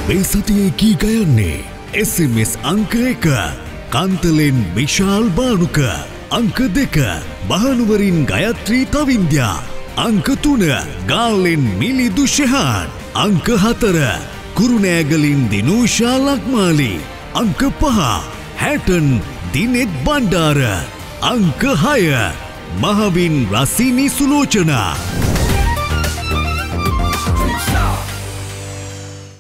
මේ සතියේ කී ගයන්නේ SMS අංක 1 කාන්තලෙන් විශාල් බානුක අංක 2 බහනුවරින් ගයත්‍රී තවින්ද්‍යා අංක 3 ගාල්ලෙන් මිලිදු ෂෙහාන් අංක 4 කුරුණෑගලින් දිනූෂා ලක්මාලි අංක 5 හැටන් දිනෙත් බණ්ඩාර අංක 6 මහවින් රසිනි සුලෝචනා